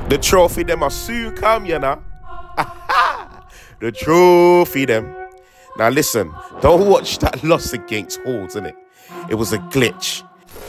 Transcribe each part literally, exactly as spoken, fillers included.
The trophy them are soon come, you know. The trophy them. Now listen, don't watch that loss against Halls, innit? It was a glitch.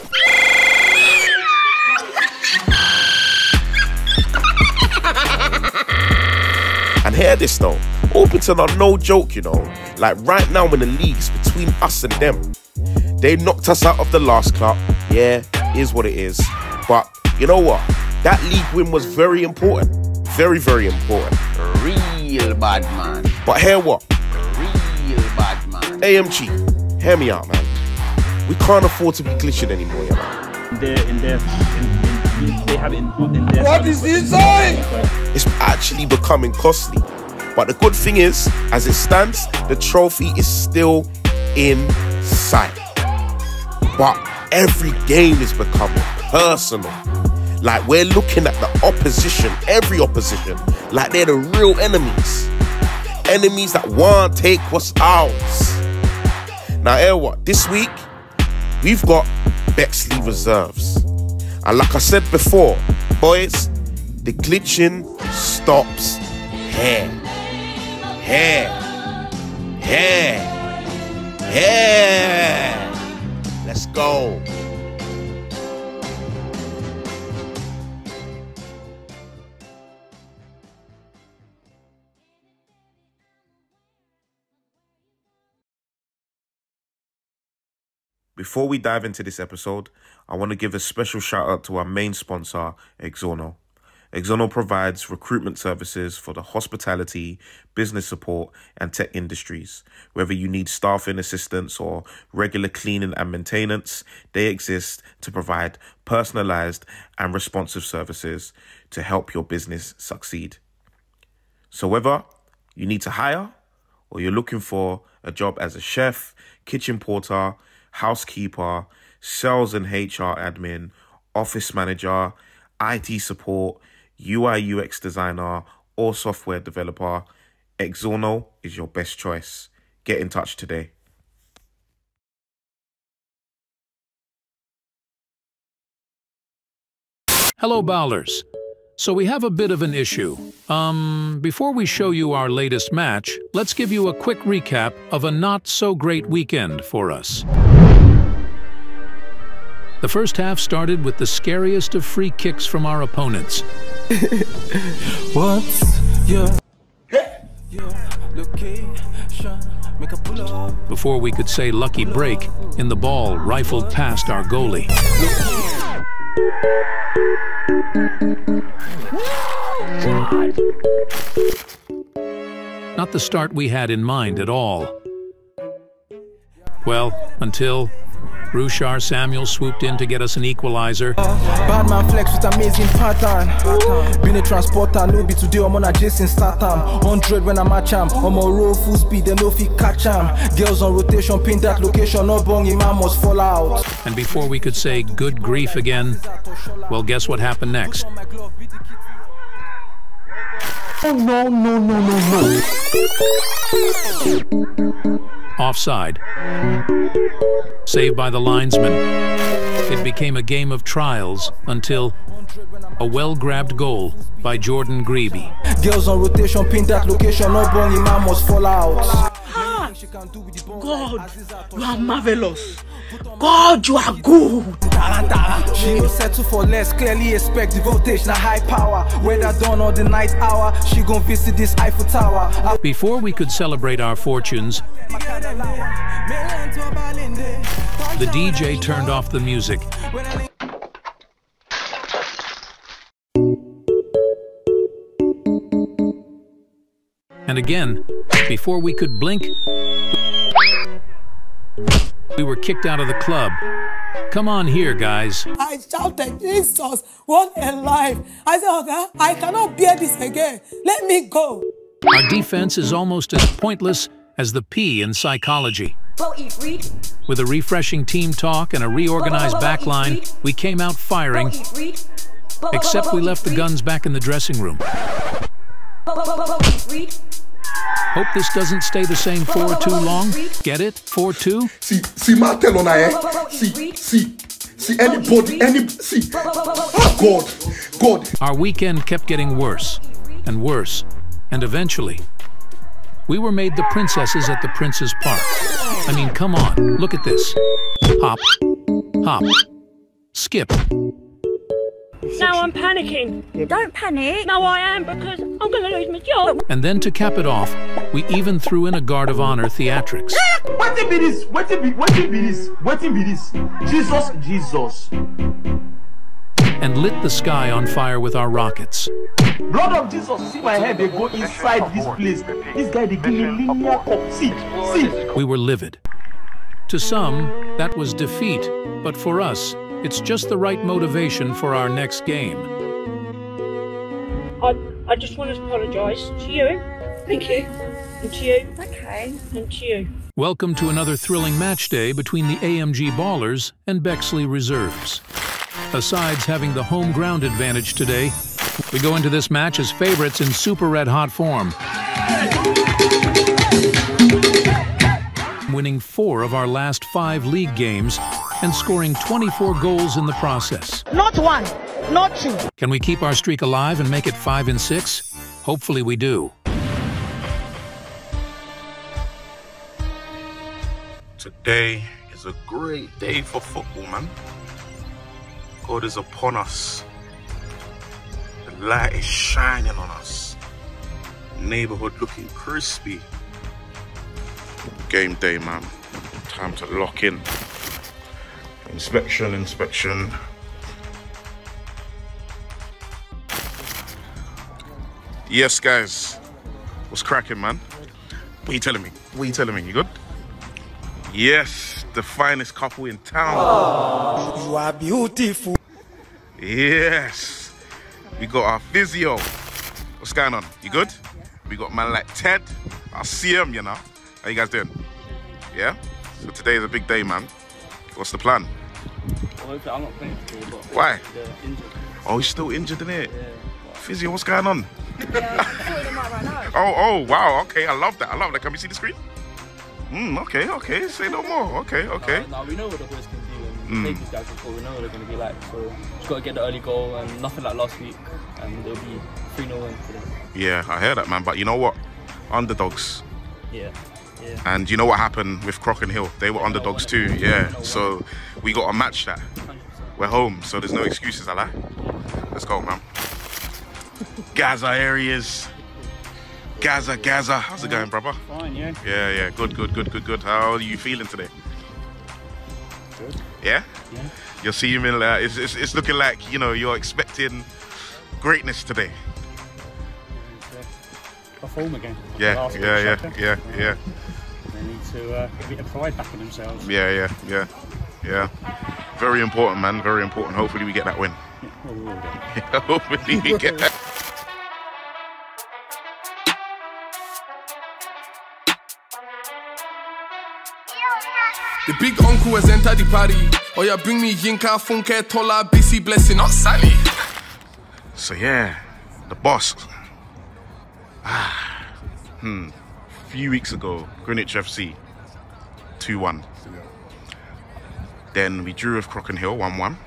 And hear this though, Orpington are no joke, you know. Like right now in the leagues between us and them, they knocked us out of the last cup. Yeah, is what it is. But you know what? That league win was very important. Very, very important. Real bad man. But hear what? Real bad man. A M G, hear me out, man. We can't afford to be glitching anymore, you know. In their, in their, in, in, they have it in, in their... What is he saying? It's actually becoming costly. But the good thing is, as it stands, the trophy is still in sight. But every game is becoming personal. Like we're looking at the opposition, every opposition, like they're the real enemies. Enemies that want to take what's ours. Now, hear what? This week, we've got Bexley reserves. And like I said before, boys, the glitching stops here. Here. Here. Here. Let's go. Before we dive into this episode, I want to give a special shout out to our main sponsor, Exorno. Exorno provides recruitment services for the hospitality, business support, and tech industries. Whether you need staffing assistance or regular cleaning and maintenance, they exist to provide personalized and responsive services to help your business succeed. So whether you need to hire or you're looking for a job as a chef, kitchen porter, housekeeper, sales and H R admin, office manager, I T support, U I U X designer, or software developer, Exorno is your best choice. Get in touch today. Hello, Bowlers. So we have a bit of an issue. Um, before we show you our latest match, let's give you a quick recap of a not-so-great weekend for us. The first half started with the scariest of free kicks from our opponents. What's your, your location? Make a pull up. Before we could say lucky break, and the ball rifled past our goalie. Not the start we had in mind at all. Well, until Rushar Samuel swooped in to get us an equalizer. Bad man flex with amazing pattern. Been a transporter, no be today, I'm on a Jason Statham. one hundred when I'm at jam, I'm on roll full speed, they no fit catch am. Girls on rotation, pin that location, no bong, imam must fall out. And before we could say good grief again, well, guess what happened next? Oh no, no, no, no, no. Offside. Saved by the linesman. It became a game of trials until a well-grabbed goal by Jordan Greeby. Girls on rotation, pin that location, no bong, imam must fall out. Ah, God, you are marvelous. God, you are good. She no settle for less, clearly expect the voltage, na high power. Whether dawn or the night hour, she gon' visit this Eiffel Tower. Before we could celebrate our fortunes, the D J turned off the music. And again, before we could blink, we were kicked out of the club. Come on here, guys. I shouted, Jesus, what a life. I said, okay, I cannot bear this again. Let me go. Our defense is almost as pointless as the P in psychology. With a refreshing team talk and a reorganized backline, we came out firing, except we left the guns back in the dressing room. Hope this doesn't stay the same for too long. Get it? four two? Si, si Martel on a, eh? Si, si, See anybody, any see. Oh God, God. Our weekend kept getting worse and worse, and eventually, we were made the princesses at the Prince's Park. I mean, come on, look at this. Hop, hop, skip. Now I'm panicking. Don't panic. No, I am, because I'm going to lose my job. And then to cap it off, we even threw in a Guard of Honor theatrics. What be this? What be what be this? What be this? Jesus, Jesus. And lit the sky on fire with our rockets. Blood of Jesus, see my head, they go inside this place. This guy, they give me linear cup. See, see. We were livid. To some, that was defeat, but for us, it's just the right motivation for our next game. I, I just want to apologise to you. Thank you. And to you. Okay. And to you. Welcome to another thrilling match day between the A M G Ballers and Bexley Reserves. Besides having the home ground advantage today, we go into this match as favorites in super red hot form. Winning four of our last five league games and scoring twenty-four goals in the process. Not one, not two. Can we keep our streak alive and make it five and six? Hopefully we do. Today is a great day for football, man. God is upon us. The light is shining on us. Neighborhood looking crispy. Game day, man. Time to lock in. Inspection, inspection. Yes, guys. What's cracking, man? What are you telling me? What are you telling me? You good? Yes, the finest couple in town. Oh, you are beautiful. Yes. We got our physio. What's going on? You good? We got man like Ted. I see him, you know. How you guys doing? Yeah? So today is a big day, man. What's the plan? Well, I'm not playing today, but why? Injured. Oh, he's still injured, in it? Yeah. Physio, what's going on? Yeah, oh, oh, wow, okay, I love that. I love that. Can we see the screen? Mm, okay, okay, say no more. Okay, okay. Uh, now we know what the boys can do, and we mm. these guys before, we know what they're going to be like. So just got to get the early goal, and nothing like last week, and they'll be three nil win today. Yeah, I hear that, man. But you know what? Underdogs. Yeah. Yeah. And you know what happened with Crocken Hill? They were underdogs too, yeah. So we got to match that. We're home, so there's no excuses, Allah. Let's go, man. Gaza areas. Gaza, Gaza. How's it going, brother? Fine, yeah. Yeah, yeah. Good, good, good, good, good. How are you feeling today? Good. Yeah? Yeah. You're seeing, uh, it's, it's, it's looking like, you know, you're expecting greatness today. Perform again. Yeah, yeah, yeah, yeah, yeah. They need to uh, get a pride back in themselves. Yeah, yeah, yeah, yeah. Very important, man. Very important. Hopefully we get that win. Yeah, well, we will do. Yeah, hopefully we get that. The big uncle has entered the party. Oh yeah, bring me Yinka, Funke, Tola, B C Blessing, not Sally. So yeah, the boss. Ah, hmm. A few weeks ago, Greenwich F C, two one. Then we drew with Crocken Hill, one one.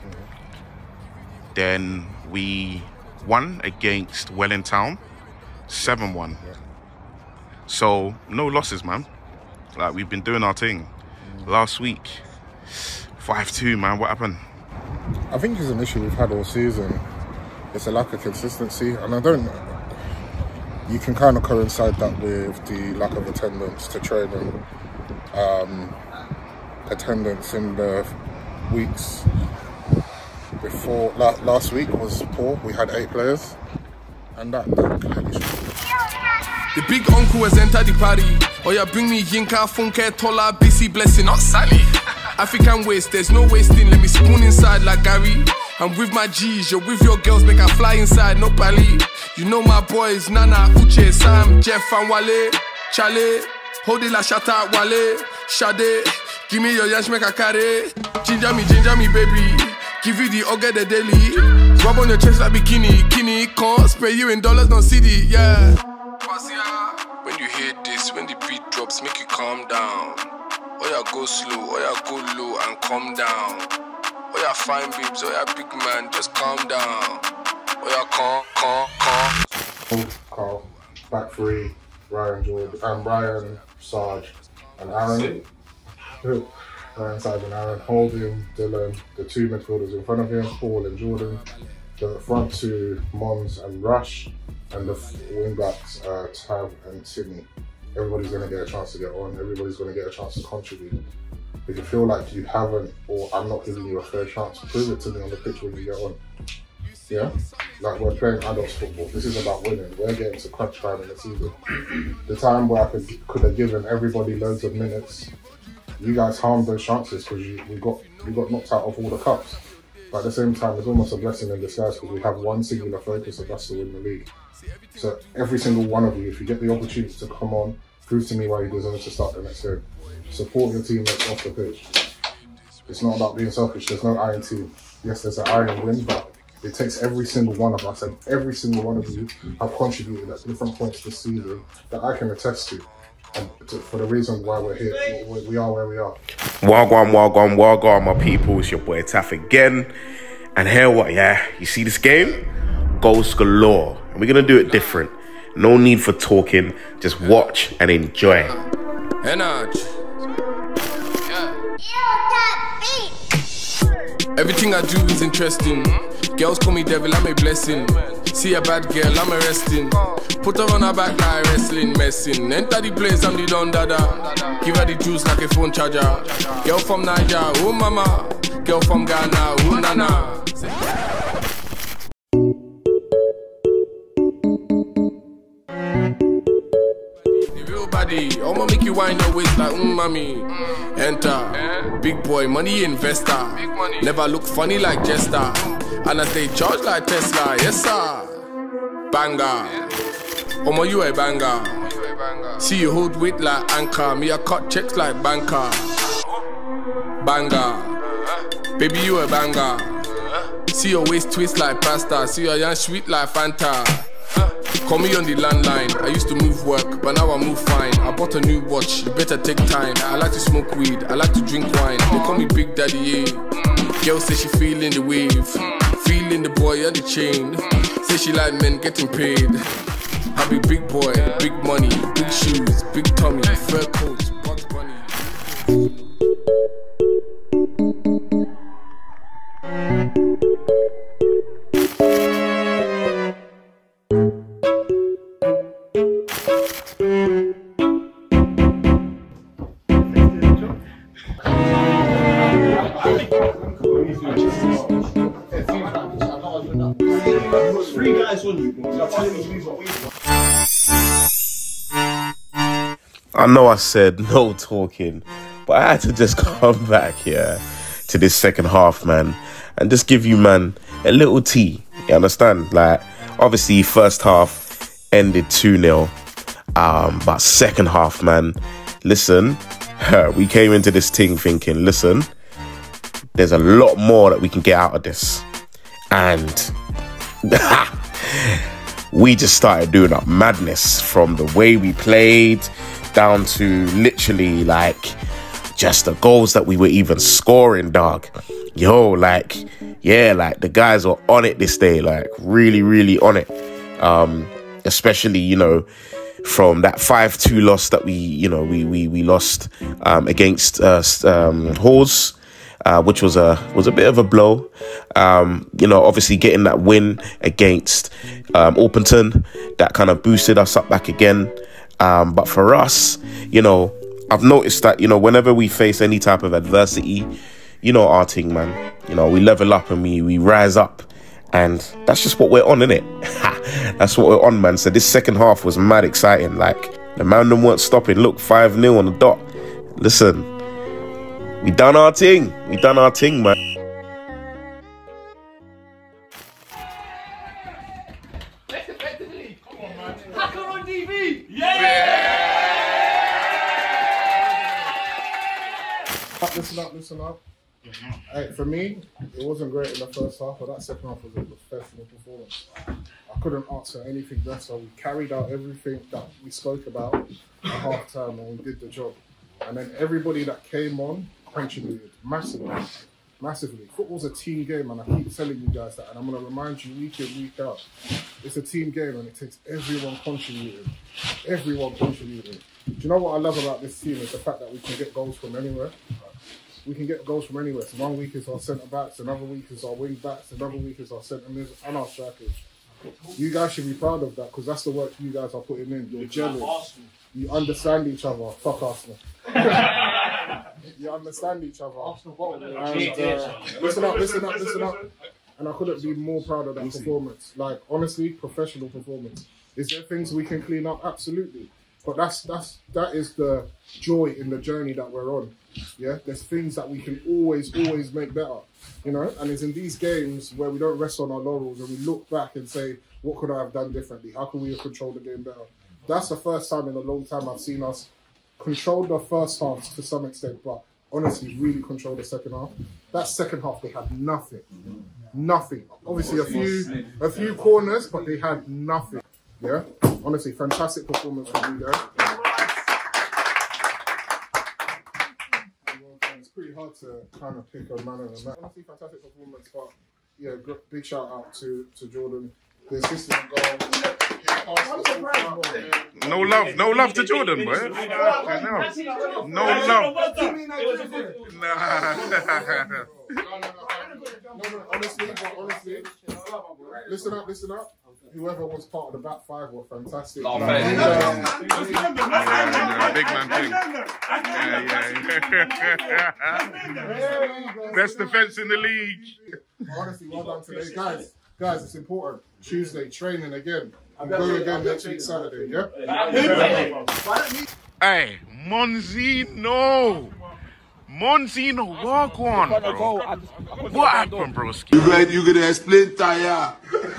Then we won against Welling Town, seven one. So, no losses, man. Like, we've been doing our thing. Last week, five two, man. What happened? I think it's an issue we've had all season. It's a lack of consistency, and I don't... You can kind of coincide that with the lack of attendance to training. Um, attendance in the weeks before, la last week was poor. We had eight players, and that, that clearly The big uncle has entered the party. Oh yeah, bring me Yinka, Funke, Tola, B C Blessing, not Sally. African waste, there's no wasting. Let me spoon inside like Gary. I'm with my G's, you're with your girls, make I fly inside, no pally. You know my boys, Nana, Uche, Sam, Jeff and Wale, Chale, hold it like Shata, Wale, Shade. Give me your yash, make I carry. Ginger me, ginger me, baby. Give you the ogre the daily. Rub on your chest like bikini, kini. Can't spray you in dollars, no city, yeah. When you hear this, when the beat drops, make you calm down. Oh yeah, go slow, oh yeah, go low and calm down. Oh yeah, fine babes, oh yeah, big man, just calm down. Oh yeah, calm, calm, calm. Carl, back three, Ryan Jordan, and Brian, Sarge, and Aaron. Ryan, Sarge, and Aaron. Holding Dylan, the two midfielders in front of him, Paul and Jordan. The front two, Mons and Rush, and the wing backs, uh, Tav and Timmy. Everybody's going to get a chance to get on. Everybody's going to get a chance to contribute. If you feel like you haven't, or I'm not giving you a fair chance, prove it to me on the pitch when you get on. Yeah? Like, we're playing adults football. This is about winning. We're getting to crunch time in the season. The time where I could, could have given everybody loads of minutes, you guys harmed those chances because we got we got knocked out of all the cups. But at the same time, it's almost a blessing in disguise because we have one singular focus, and that's to win the league. So every single one of you, if you get the opportunity to come on, prove to me why you deserve to start the next game. Support your teammates off the pitch. It's not about being selfish. There's no iron team. Yes, there's an iron win, but it takes every single one of us, and every single one of you have contributed at different points this season that I can attest to. And to, for the reason why we're here, we, we are where we are. Wagwan, wagwan, wagwan, my people. It's your boy Taff again. And here what, yeah? You see this game? Goals galore. And we're going to do it different. No need for talking. Just watch and enjoy. Energy. Everything I do is interesting. Girls call me devil, I'm a blessing. See a bad girl, I'm arresting. Put her on her back like wrestling, messing. Enter the place, I'm the don dada. Give her the juice like a phone charger. Girl from Niger, oh mama. Girl from Ghana, oh nana. I'ma make you wind your waist like mm, mommy. Enter, big boy, money investor. Never look funny like Jester. And I stay charged like Tesla, yes sir. Banger, Omo you a banger. See you hold weight like anchor. Me I cut checks like banker. Banger, baby you a banger. See your waist twist like pasta. See your young sweet like Fanta. Call me on the landline. I used to move work, but now I move fine. I bought a new watch, you better take time. I like to smoke weed, I like to drink wine. They call me Big Daddy, yeah. Girl say she feeling the wave, feeling the boy on the chain. Say she like men getting paid. I be big boy, big money, big shoes, big tummy, fur coats, Bugs Bunny. I know I said no talking, but I had to just come back here to this second half, man, and just give you, man, a little tea. You understand? Like, obviously, first half ended two nil, um, but second half, man, listen, we came into this thing thinking, listen, there's a lot more that we can get out of this. And we just started doing up madness from the way we played down to literally like just the goals that we were even scoring, dog. Yo, like, yeah, like the guys were on it this day, like really, really on it. Um, especially, you know, from that five two loss that we, you know, we we we lost um, against uh, um, Hawes. Uh, which was a was a bit of a blow. Um, you know, obviously getting that win against um, Orpington, that kind of boosted us up back again. Um, but for us, you know, I've noticed that, you know, whenever we face any type of adversity, you know, our thing, man, you know, we level up and we, we rise up. And that's just what we're on, innit? That's what we're on, man. So this second half was mad exciting. Like, the man them weren't stopping. Look, five nil on the dot. Listen, we done our thing. We done our thing, man. Hacker on D V! Listen up, listen up. Hey, for me, it wasn't great in the first half, but that second half was a professional performance. I couldn't ask for anything better. We carried out everything that we spoke about at half time and we did the job. And then everybody that came on contributed massively. Massively. Football's a team game, and I keep telling you guys that, and I'm going to remind you week in, week out. It's a team game, and it takes everyone contributing. Everyone contributing. Do you know what I love about this team is the fact that we can get goals from anywhere. We can get goals from anywhere. So one week is our centre-backs, another week is our wing-backs, another week is our centre-mids, and our strikers. You guys should be proud of that, because that's the work you guys are putting in. You're jealous. You understand each other. Fuck Arsenal. You understand each other. And, uh, listen up, listen up, listen up. And I couldn't be more proud of that performance. Like, honestly, professional performance. Is there things we can clean up? Absolutely. But that's that's that is the joy in the journey that we're on. Yeah, there's things that we can always, always make better. You know, and it's in these games where we don't rest on our laurels and we look back and say, what could I have done differently? How could we have controlled the game better? That's the first time in a long time I've seen us control the first half to some extent, but honestly, really control the second half. That second half, they had nothing. Nothing. Obviously, a few a few corners, but they had nothing. Yeah? Honestly, fantastic performance from you guys. It's pretty hard to kind of pick a man and a man. Honestly, fantastic performance, but yeah, big shout out to, to Jordan. The assistant goal. No love, no love to Jordan, boy. No, no love. Nah. Honestly, but honestly, listen up, listen up. Whoever was part of the back five were fantastic. Oh, man. Yeah, yeah, big man thing. Yeah, yeah. Best defense in the league. Honestly, well done today, guys. Guys, it's important. Tuesday, training again. I'm going again next week, Saturday, yeah? Hey, Monzino. Monzino, walk on, bro. What happened, broski? You gonna, you gonna explain, Taya?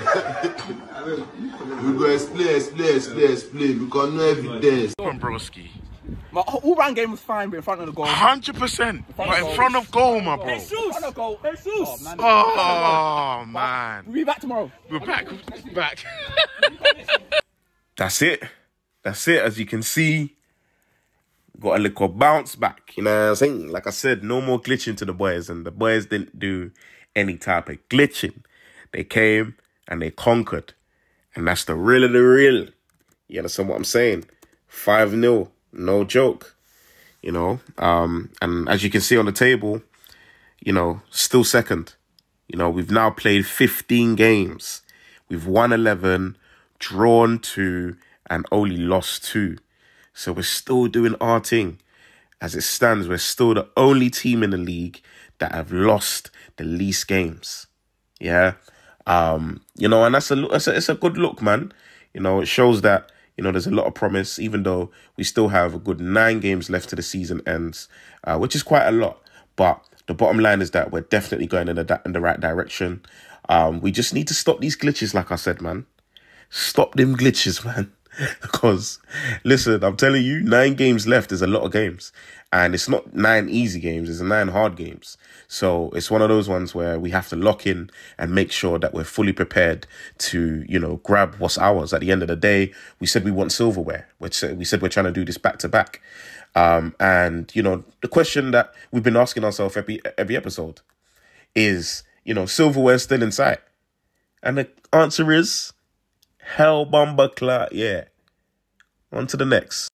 You gonna explain, explain, explain, explain, because no evidence. What happened, broski? My all-round game was fine, but in front of the goal. one hundred percent. But in front of goal, my bro. Jesus! In front of goal. Jesus! Oh, man. Oh, man. We'll be back tomorrow. We're back. Back. That's it. That's it. As you can see, got a little bounce back. You know what I'm saying? Like I said, no more glitching to the boys. And the boys didn't do any type of glitching. They came and they conquered. And that's the real of the real. You understand what I'm saying? five nil. No joke, you know, um, and as you can see on the table, you know, still second. You know, we've now played fifteen games. We've won eleven, drawn two, and only lost two. So we're still doing our thing. As it stands, we're still the only team in the league that have lost the least games. Yeah. Um, you know, and that's a, that's a, it's a good look, man. You know, it shows that, you know, there's a lot of promise, even though we still have a good nine games left to the season ends, uh, which is quite a lot. But the bottom line is that we're definitely going in the, in the right direction. Um, we just need to stop these glitches, like I said, man. Stop them glitches, man. Because, listen, I'm telling you, nine games left is a lot of games. And it's not nine easy games, it's nine hard games. So it's one of those ones where we have to lock in and make sure that we're fully prepared to, you know, grab what's ours. At the end of the day, we said we want silverware. We said we're trying to do this back to back. Um, and, you know, the question that we've been asking ourselves every, every episode is, you know, silverware still in sight? And the answer is, hell bomber clot, yeah. On to the next.